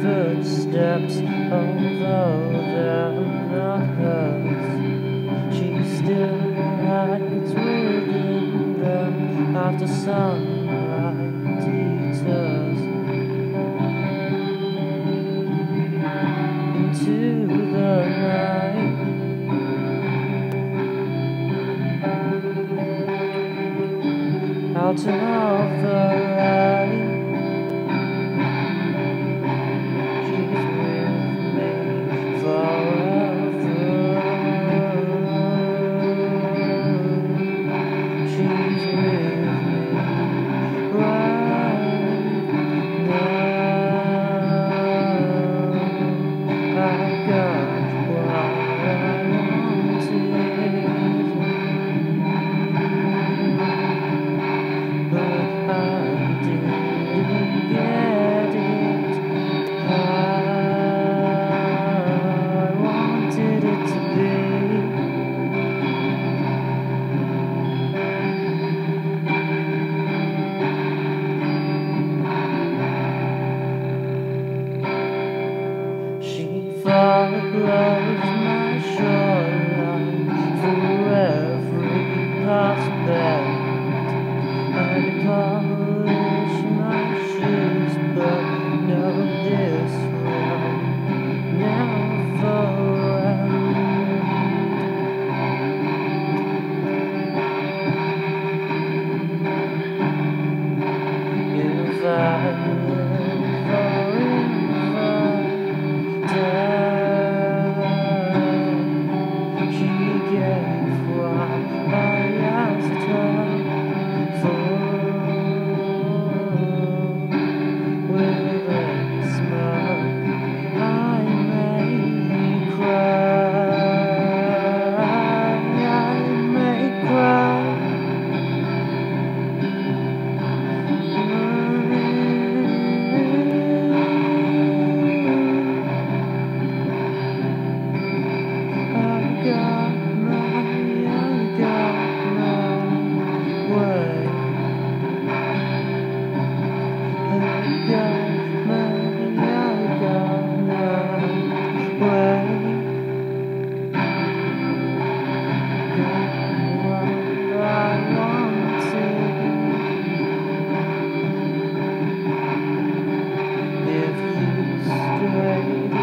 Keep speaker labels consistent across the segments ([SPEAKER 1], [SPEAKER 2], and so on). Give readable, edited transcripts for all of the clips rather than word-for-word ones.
[SPEAKER 1] footsteps, although they're not hers. She still hides within them after sunlight deters into the night. Out of the light, she's with me forever. She's with me right now. I got what I wanted, but I didn't get it. I wanted it to be. She follows my shoreline through every prospect. I polish my shoes, but no, this will never end. If I live forever, she gave what I asked her for. With a smile, I may cry, I may cry. I got my way. I got my way. Got what I wanted. If you strayed,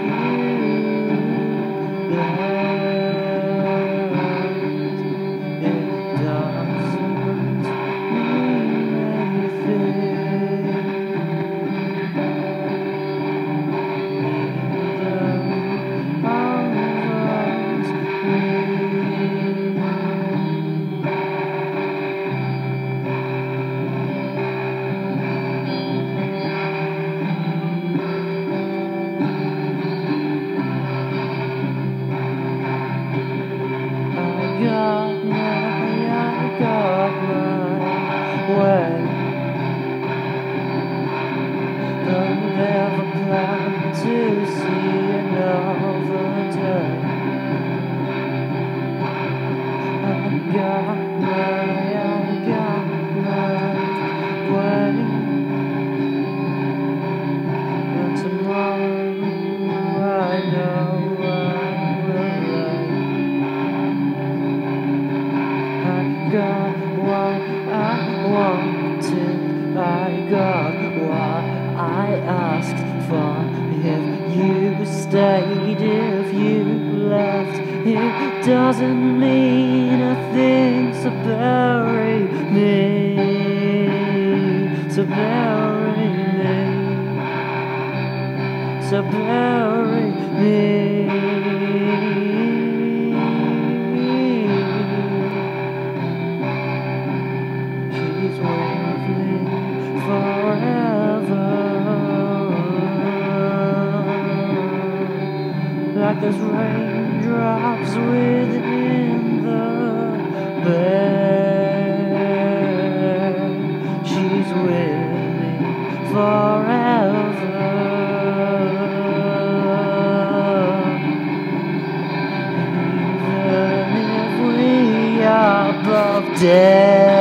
[SPEAKER 1] it doesn't mean anything. I got my way. Don't ever plan to see another day. I got my way. And tomorrow I know I will lay. I got what I wanted, I got what I asked for. If you stayed, if you left, it doesn't mean a thing. So bury me, so bury me, so bury me. She's with me forever, like those raindrops within the bed. She's with me forever, even if we are both dead.